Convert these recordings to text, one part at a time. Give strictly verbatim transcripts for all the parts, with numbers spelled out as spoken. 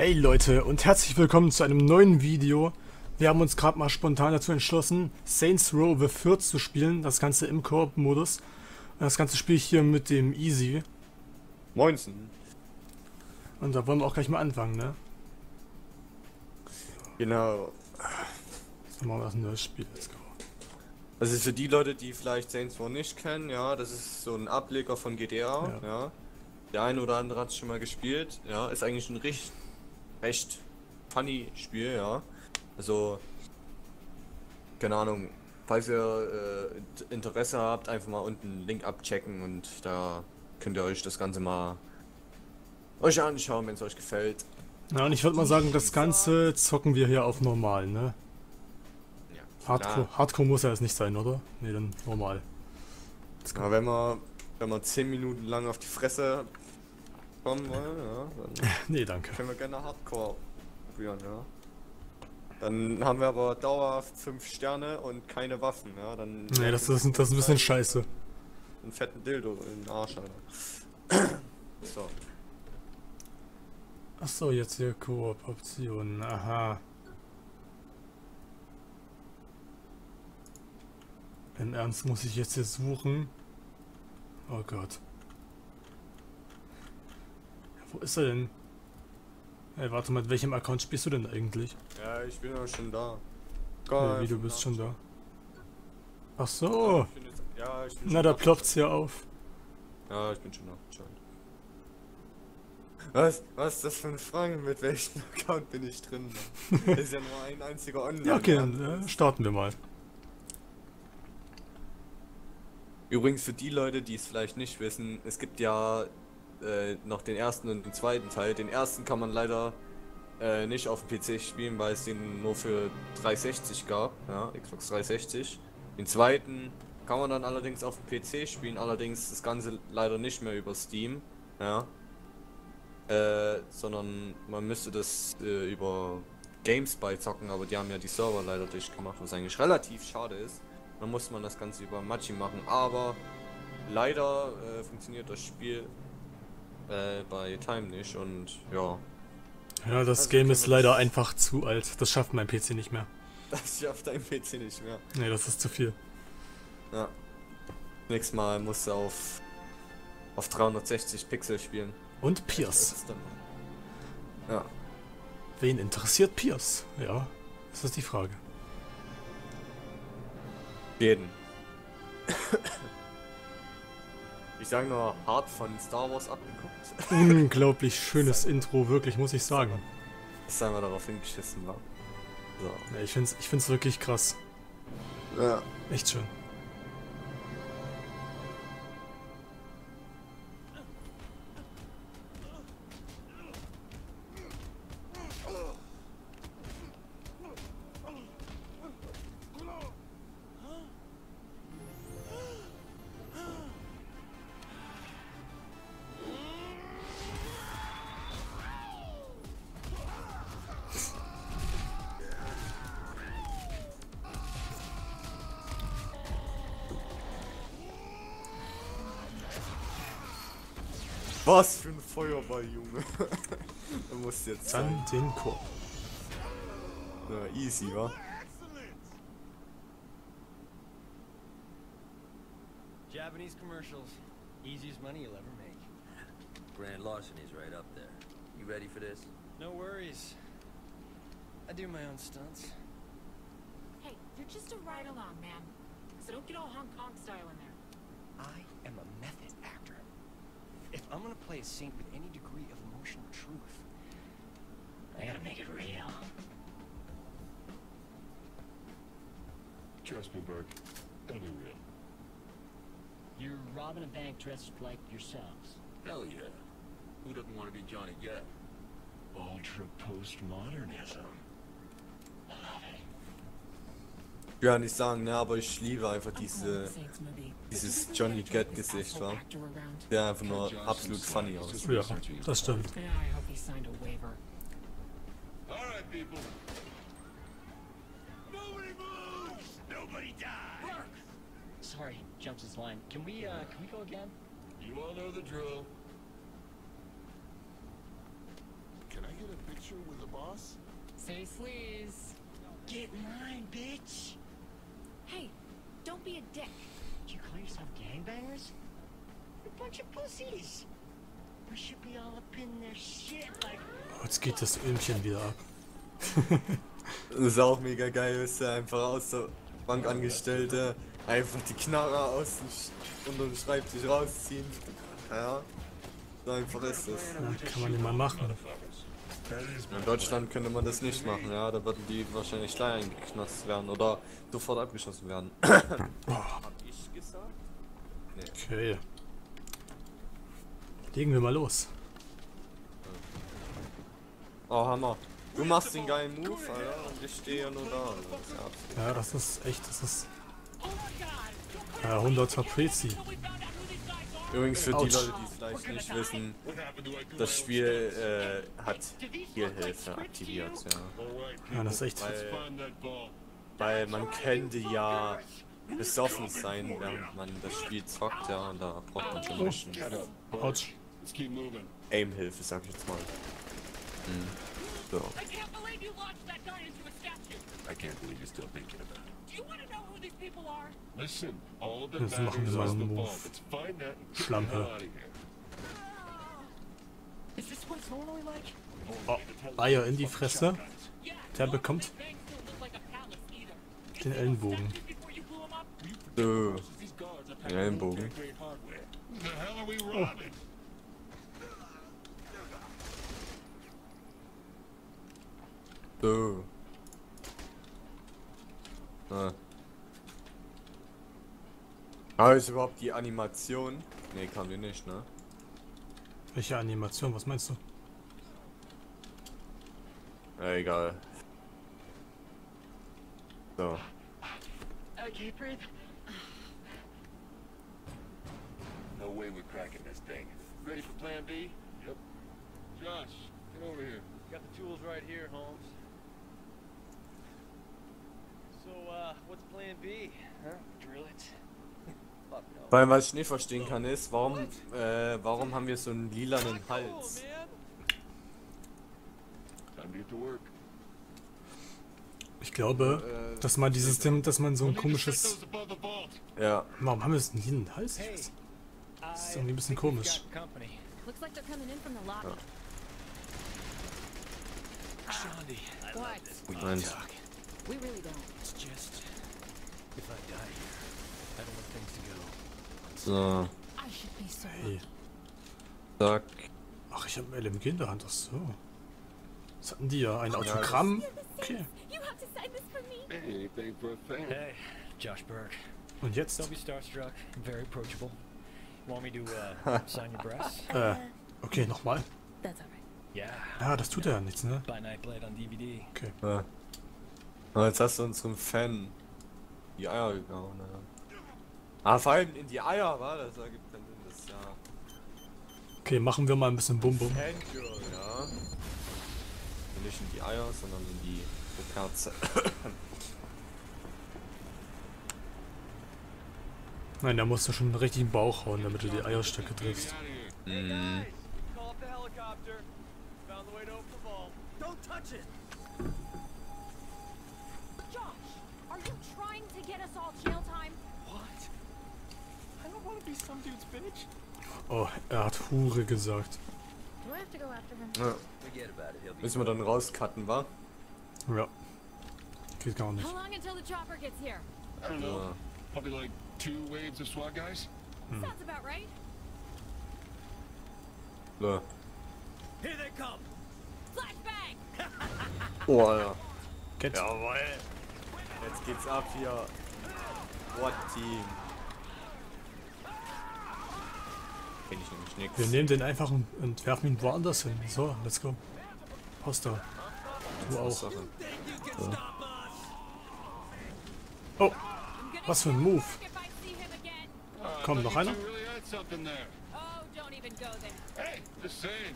Hey Leute und herzlich willkommen zu einem neuen Video. Wir haben uns gerade mal spontan dazu entschlossen, Saints Row The Third zu spielen, das Ganze im Koop-Modus. Das Ganze spiele ich hier mit dem Easy. Moinsen. Und da wollen wir auch gleich mal anfangen, ne? Genau. So machen wir das ein neues Spiel. Let's go. Also für die Leute, die vielleicht Saints Row nicht kennen, ja, das ist so ein Ableger von G T A, ja. ja. Der eine oder andere hat es schon mal gespielt, ja, ist eigentlich ein recht, recht funny Spiel, ja. Also, keine Ahnung, falls ihr äh, Interesse habt, einfach mal unten einen Link abchecken und da könnt ihr euch das Ganze mal euch anschauen, wenn es euch gefällt. Ja, und ich würde mal sagen, das Ganze zocken wir hier auf normal, ne? Ja, Hardcore, Hardcore muss ja jetzt nicht sein, oder? Ne, dann normal. Ja, wenn wir, wenn wir zehn Minuten lang auf die Fresse kommen wollen, ja, dann nee, danke. können wir gerne Hardcore probieren, ja. Dann haben wir aber dauerhaft fünf Sterne und keine Waffen, ja. Dann nee, das ist, das ist ein bisschen scheiße. Einen fetten Dildo in den Arsch, Alter. So. Achso, jetzt hier Koop-Optionen, aha. Im Ernst muss ich jetzt hier suchen? Oh Gott. Ja, wo ist er denn? Ey, warte mal, mit welchem Account spielst du denn eigentlich? Ja, ich bin ja schon da. Ja, wie, du bist schon da? Ach so. Ich bin jetzt, ja, ich bin Na, da plopft's hier auf. Ja, ich bin schon da. Was? Was ist das für ein Fragen? Mit welchem Account bin ich drin? Das ist ja nur ein einziger Online. Ja, okay, dann äh, starten wir mal. Übrigens für die Leute, die es vielleicht nicht wissen, es gibt ja äh, noch den ersten und den zweiten Teil. Den ersten kann man leider äh, nicht auf dem P C spielen, weil es den nur für dreihundertsechzig gab, ja, Xbox dreihundertsechzig. Den zweiten kann man dann allerdings auf dem P C spielen, allerdings das Ganze leider nicht mehr über Steam, ja. Äh, sondern man müsste das äh, über GameSpy zocken, aber die haben ja die Server leider dicht gemacht, was eigentlich relativ schade ist. Dann muss man das Ganze über Machi machen, aber leider äh, funktioniert das Spiel äh, bei Time nicht und ja. Ja, das also Game ist leider das einfach zu alt. Das schafft mein P C nicht mehr. Das schafft dein P C nicht mehr. Nee, das ist zu viel. Ja. Nächstes Mal musst du auf, auf dreihundertsechzig Pixel spielen. Und Pierce. Ja. Wen interessiert Pierce? Ja, das ist die Frage. Jeden. Ich sage nur hart von Star Wars abgeguckt. Unglaublich schönes Intro, wirklich, muss ich sagen. Das sei mal darauf hingeschissen war. So. Ja, ich find's, ich find's wirklich krass. Ja. Echt schön. Was für ein Feuerball, Junge. Du musst jetzt Dann sein. den Korb. Ja, easy, wa? Japanese commercials. Easiest money you'll ever make. Grand larceny's right up there. You ready for this? No worries. I do my own stunts. Hey, you're just a ride along, man. So don't get all Hong Kong style in there. I am a method actor. If I'm gonna play a saint with any degree of emotional truth, I gotta make it real. Trust me, Burke. It'll be real. You're robbing a bank dressed like yourselves. Hell yeah. Who doesn't want to be Johnny Depp? Ultra postmodernism. I love it. Ich will ja nicht sagen, ne, aber ich liebe einfach diese, dieses Johnny Depp Gesicht, wa? Der einfach nur absolut funny aus. Ja, das stimmt. Yeah, I hope he signed a waiver. Alright, people. Nobody moves! Nobody dies! Sorry, jumps his line. Can we, uh, can we go again? You all know the drill. Can I get a picture? picture with the boss? Say sleaze. Get in line, bitch. Hey, don't be a dick. You call yourself gangbangers? You're a bunch of pussies. We should be all up in their shit like. Oh, jetzt geht das Ömchen wieder ab. Das ist auch mega geil, ist ja einfach aus der Bankangestellte einfach die Knarre aus dem Sch unter dem Schreibtisch rausziehen. Ja, so einfach ist das. Ja, kann man nicht mal machen. In Deutschland könnte man das nicht machen, ja, da würden die wahrscheinlich gleich eingeknasst werden oder sofort abgeschossen werden. Hab ich gesagt? Nee. Okay. Legen wir mal los. Oh, Hammer. Du machst den geilen Move, Alter, und ich stehe ja nur da. Das ist ja absolut- Ja, das ist echt, das ist... Ja, hunderter Prezi. Übrigens für die Autsch. Leute, die es vielleicht nicht wissen, das Spiel äh, hat Heal-Hilfe aktiviert, ja. Ja, das ist echt... Weil, weil man könnte ja besoffen sein, während man das Spiel zockt, ja, und da braucht man schon ein bisschen Autsch. Let's keep moving. Aim-Hilfe, sag ich jetzt mal. Hm. So. I can't believe you launched that guy into a statue. I can't believe you're still thinking about it. Do you want to know who these people are? Listen, all that Jetzt machen wir matters mal is einen the Move. vault. Let's find that and get the Schlampe. hell out of here. Is this what it's normally like? Oh, Eier in die Fresse. Yeah. Der bekommt Bank don't look like a palace either. den Ellenbogen. Before you blew him up? So. These guards are Den packing Ellenbogen. military-grade hardware. Who the hell are we robbing? So. Ah. Ah, ist überhaupt die Animation? Ne, kam die nicht, ne? Welche Animation, was meinst du? Ja, egal. So. I can't breathe. No way we're cracking this thing. Ready for plan B? Yep. Josh, get over here. Got the tools right here, Holmes. So, uh, what's plan B? Huh? Drill it? Fuck no. Weil was ich nicht verstehen kann ist, warum, äh, warum haben wir so einen lilanen Hals? man. Time to get to work. Ich glaube, dass man dieses, dass man so ein komisches... Those above the vault. Ja. Warum haben wir jetzt einen lilanen Hals? jetzt? Das ist irgendwie ein bisschen komisch. Company. Looks like they're coming in from the lobby. Shandi, What? Moment. We really don't. it's just if I die here, I don't want things to go. So. I should be so Hey. Zack. Ach, ich habe ein L M G in der Hand. Ach so. Was hatten die ja? Ein Autogramm? Okay. You have to sign this for me. Hey, anything for a fan? Hey, Josh Burke. Und jetzt? Don't be starstruck. I'm very approachable. Want me to uh, sign your breasts? Äh, okay, nochmal. That's alright. Yeah. Ja, das tut ja nichts, ne? By Nightblade on D V D. Okay. Ja. Und jetzt hast du unserem Fan die Eier gehauen, ja. Ah, vor allem in die Eier, war das? Da gibt keinen Sinn, das ist ja. Okay, machen wir mal ein bisschen Bum Bum. Fangirl, ja. Und nicht in die Eier, sondern in die Kerze. Nein, da musst du schon richtig im Bauch hauen, damit du die Eierstöcke triffst. Mhm. Call up the helicopter. Found the way to open the vault. Don't touch it! Josh, are you trying to get us all jail time? What? I don't want to be some dude's bitch. Oh, er hat Hure gesagt. Do I have to go after him? Ja. Forget about it. He'll be. Müssen wir dann rauscutten, wa? Ja. Geht gar nicht. How long until the chopper gets here? I don't know. Ja. Probably like two waves of SWAT guys. Sounds about right. So. Here they come! Flashbang! Oh, Alter. Get. Jawohl. Jetzt geht's ab hier. What Team? Kenn ich nämlich nix. Wir nehmen den einfach und, und werfen ihn woanders hin. So, let's go. Raus da. Du auch. Sache. So. Oh, was für ein Move. If I see him again. Uh, I Komm, thought noch you einer? two really had something there. Oh, don't even go there. Hey, just saying.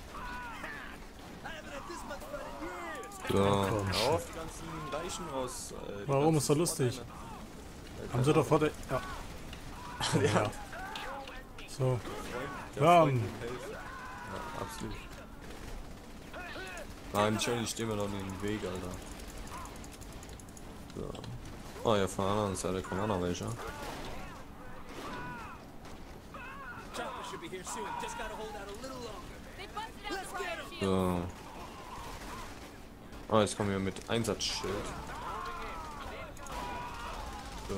So. Komm. Hör auf, die ganzen Leichen raus. Äh, die Warum? ganzen Ist doch lustig. Vorteile. Haben sie doch vor der... Ja. Ja. So. Der Bam. Freund ihm helfen. Ja, absolut. Nein, Johnny, stehen wir noch nicht im Weg, Alter. So. Oh ja, von der anderen Seite kommen auch noch welche. So. Oh, jetzt kommen wir mit Einsatzschild. So.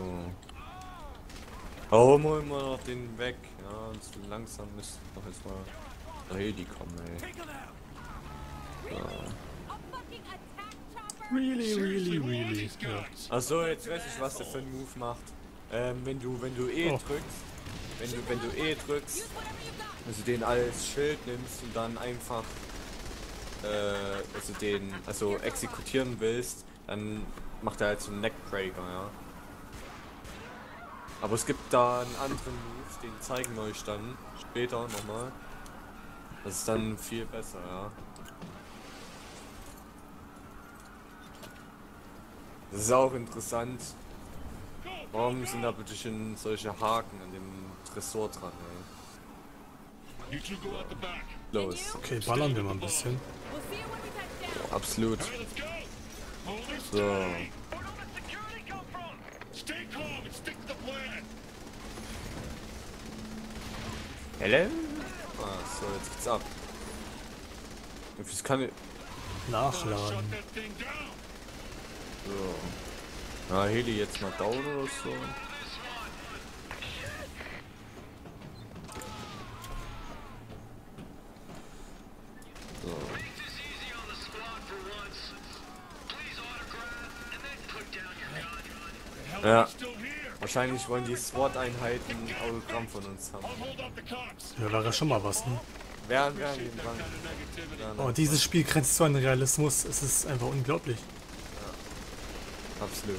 Oh, holen wir noch den weg. Ja, und so langsam müsste doch jetzt mal der Heli kommen, ey. So. Really, really, really. Ja. Achso, jetzt weiß ich, was der für ein Move macht. Ähm, wenn du, wenn du E Oh. drückst, wenn du, wenn du E drückst, also den als Schild nimmst und dann einfach, äh, also den, also exekutieren willst, dann macht er halt so einen Neckbreaker, ja. Aber es gibt da einen anderen Move, den zeigen wir euch dann später nochmal. Das ist dann viel besser, ja. Das ist auch interessant. Warum sind da bitte schon solche Haken an dem Tresor dran, ey? You two go out the back. Los. Okay, ballern wir mal ein bisschen. Absolut. All right, let's go. Hold her So. steady. Stay calm and stick to the plan. Hello? Ah, so, jetzt geht's ab. Das kann ich. Nachladen. Shut that thing down. So. Na, Heli jetzt mal down oder so. So. Ja. Still here. Wahrscheinlich wollen die SWAT-Einheiten ein Autogramm von uns haben. I'll hold up the cops. Ja, wäre schon mal was, ne? Wären, wären die dran. Ja, Oh, dieses Spiel grenzt so an Realismus. Es ist einfach unglaublich. absolut.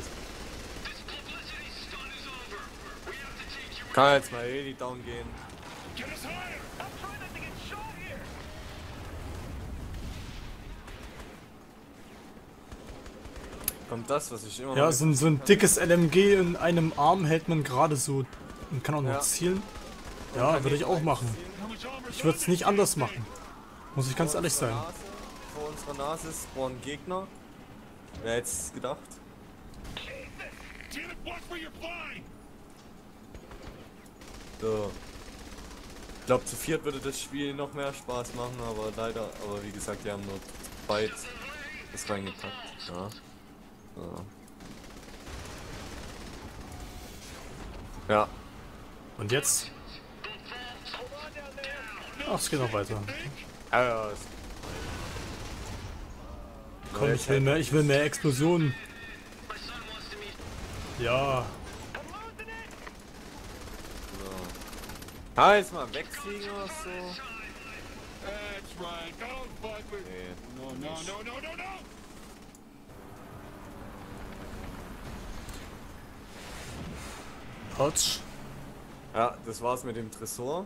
Kann jetzt mal Heli down gehen. Get us higher. I'm trying not to get shot here. Kommt das, was ich immer Ja, noch so ein, so ein dickes L M G in einem Arm hält man gerade so und kann auch noch Ja. zielen. Ja, würde ich auch machen. How much armor? Ich würde es nicht anders machen. Muss ich ganz ehrlich sein. Nase, vor unserer Nase spawnen Gegner. Wer hätte es gedacht? Damn it, watch where you're flying. So. Ich glaube, zu viert würde das Spiel noch mehr Spaß machen, aber leider, aber wie gesagt, wir haben nur weit das reingepackt. Ja. So. Ja. Und jetzt? Ach, es geht noch weiter. Ja, ja, es- Komm, ich will mehr, ich will mehr Explosionen. Ja, Ah, jetzt mal wegfliegen oder so. That's right. Don't fuck with. Nee. No, no, no, no, no, no. Autsch. Ja, das war's mit dem Tresor.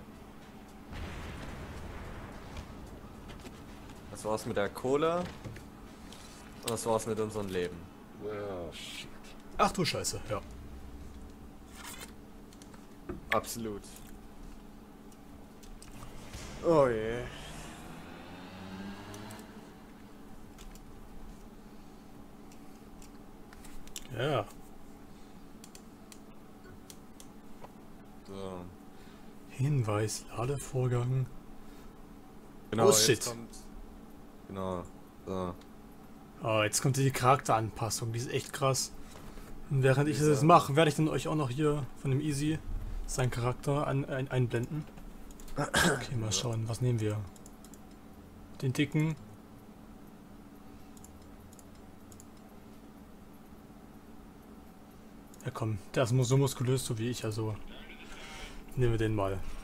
Das war's mit der Kohle. Und das war's mit unserem Leben. Well, shit. Ach du Scheiße, ja. Absolut. Oh je. Ja. So. Hinweis, Ladevorgang. Genau, Oh, shit. jetzt kommt. Genau. So. Oh, jetzt kommt die Charakteranpassung, die ist echt krass. Und während ich das Dieser- jetzt mache, werde ich dann euch auch noch hier von dem Easy seinen Charakter an, ein, einblenden. Okay, mal schauen, was nehmen wir? Den dicken. Ja komm, der ist so muskulös, so wie ich, also nehmen wir den mal.